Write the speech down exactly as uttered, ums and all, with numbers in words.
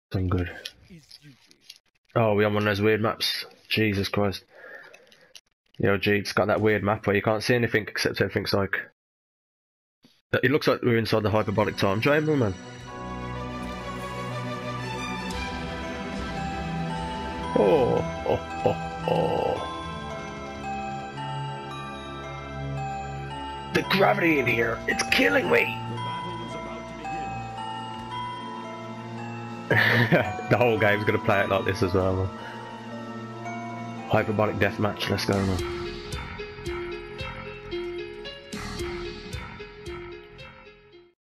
I'm good. Oh, we on one of those weird maps. Jesus Christ. Yo, G, it's got that weird map where you can't see anything except everything's like... It looks like we're inside the Hyperbolic Time Chamber, man. Oh, oh, oh, oh. The gravity in here, it's killing me! The whole game's gonna play it like this as well, man. Hyperbolic deathmatch, let's go, man.